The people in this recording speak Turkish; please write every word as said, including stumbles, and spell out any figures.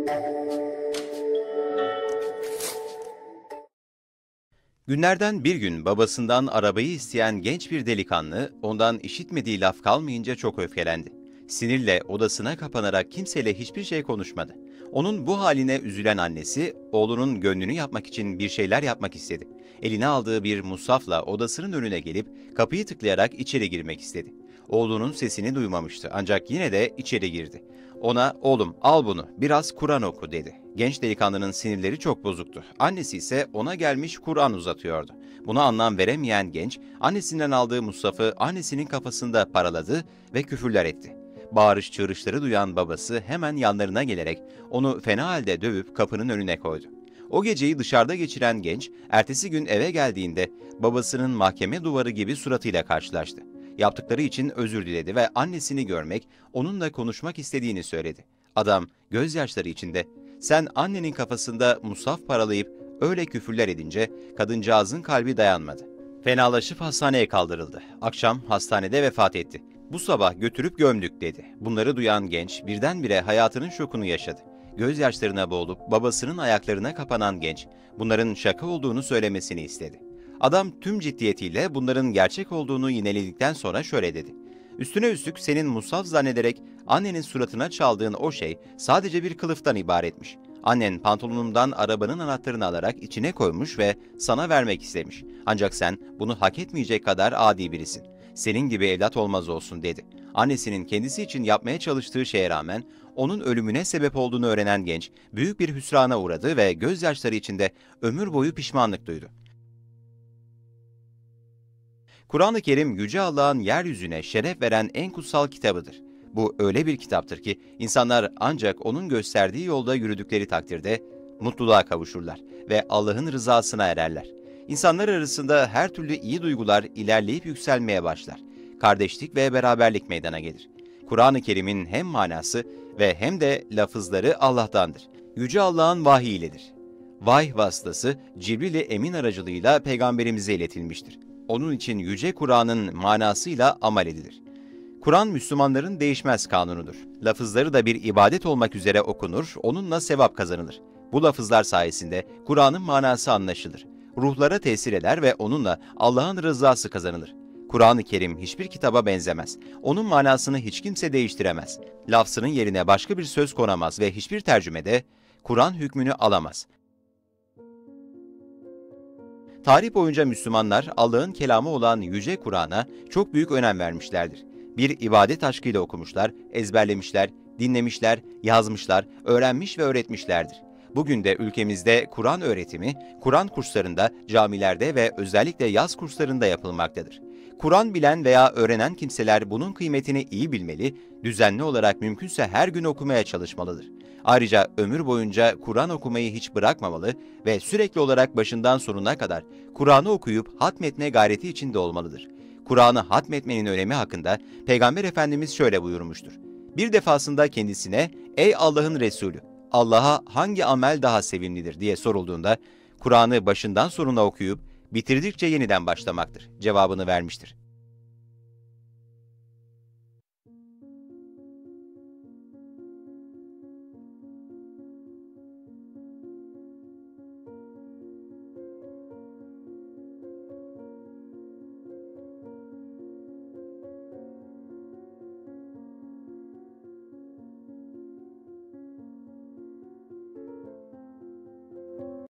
Günlerden bir gün babasından arabayı isteyen genç bir delikanlı, ondan işitmediği laf kalmayınca çok öfkelendi. Sinirle odasına kapanarak kimseyle hiçbir şey konuşmadı. Onun bu haline üzülen annesi, oğlunun gönlünü yapmak için bir şeyler yapmak istedi. Eline aldığı bir musafla odasının önüne gelip kapıyı tıklayarak içeri girmek istedi. Oğlunun sesini duymamıştı ancak yine de içeri girdi. Ona "Oğlum al bunu, biraz Kur'an oku" dedi. Genç delikanlının sinirleri çok bozuktu. Annesi ise ona gelmiş Kur'an uzatıyordu. Buna anlam veremeyen genç, annesinden aldığı mushafı annesinin kafasında paraladı ve küfürler etti. Bağırış çığırışları duyan babası hemen yanlarına gelerek onu fena halde dövüp kapının önüne koydu. O geceyi dışarıda geçiren genç, ertesi gün eve geldiğinde babasının mahkeme duvarı gibi suratıyla karşılaştı. Yaptıkları için özür diledi ve annesini görmek, onunla konuşmak istediğini söyledi. Adam gözyaşları içinde, "Sen annenin kafasında musaf paralayıp öyle küfürler edince kadıncağızın kalbi dayanmadı. Fenalaşıp hastaneye kaldırıldı. Akşam hastanede vefat etti. Bu sabah götürüp gömdük" dedi. Bunları duyan genç birdenbire hayatının şokunu yaşadı. Gözyaşlarına boğulup babasının ayaklarına kapanan genç, bunların şaka olduğunu söylemesini istedi. Adam tüm ciddiyetiyle bunların gerçek olduğunu yineledikten sonra şöyle dedi. "Üstüne üstlük senin musaf zannederek annenin suratına çaldığın o şey sadece bir kılıftan ibaretmiş. Annen pantolonumdan arabanın anahtarını alarak içine koymuş ve sana vermek istemiş. Ancak sen bunu hak etmeyecek kadar adi birisin. Senin gibi evlat olmaz olsun" dedi. Annesinin kendisi için yapmaya çalıştığı şeye rağmen onun ölümüne sebep olduğunu öğrenen genç büyük bir hüsrana uğradı ve gözyaşları içinde ömür boyu pişmanlık duydu. Kur'an-ı Kerim, Yüce Allah'ın yeryüzüne şeref veren en kutsal kitabıdır. Bu öyle bir kitaptır ki insanlar ancak onun gösterdiği yolda yürüdükleri takdirde mutluluğa kavuşurlar ve Allah'ın rızasına ererler. İnsanlar arasında her türlü iyi duygular ilerleyip yükselmeye başlar. Kardeşlik ve beraberlik meydana gelir. Kur'an-ı Kerim'in hem manası ve hem de lafızları Allah'tandır. Yüce Allah'ın vahiy iledir. Vahiy vasıtası Cibril-i Emin aracılığıyla peygamberimize iletilmiştir. Onun için Yüce Kur'an'ın manasıyla amel edilir. Kur'an, Müslümanların değişmez kanunudur. Lafızları da bir ibadet olmak üzere okunur, onunla sevap kazanılır. Bu lafızlar sayesinde Kur'an'ın manası anlaşılır. Ruhlara tesir eder ve onunla Allah'ın rızası kazanılır. Kur'an-ı Kerim hiçbir kitaba benzemez. Onun manasını hiç kimse değiştiremez. Lafzının yerine başka bir söz konamaz ve hiçbir tercümede Kur'an hükmünü alamaz. Tarih boyunca Müslümanlar Allah'ın kelamı olan Yüce Kur'an'a çok büyük önem vermişlerdir. Bir ibadet aşkıyla okumuşlar, ezberlemişler, dinlemişler, yazmışlar, öğrenmiş ve öğretmişlerdir. Bugün de ülkemizde Kur'an öğretimi, Kur'an kurslarında, camilerde ve özellikle yaz kurslarında yapılmaktadır. Kur'an bilen veya öğrenen kimseler bunun kıymetini iyi bilmeli, düzenli olarak mümkünse her gün okumaya çalışmalıdır. Ayrıca ömür boyunca Kur'an okumayı hiç bırakmamalı ve sürekli olarak başından sonuna kadar Kur'an'ı okuyup hatmetme gayreti içinde olmalıdır. Kur'an'ı hatmetmenin önemi hakkında Peygamber Efendimiz şöyle buyurmuştur. Bir defasında kendisine "Ey Allah'ın Resulü, Allah'a hangi amel daha sevimlidir?" diye sorulduğunda Kur'an'ı başından sonuna okuyup bitirdikçe yeniden başlamaktır cevabını vermiştir.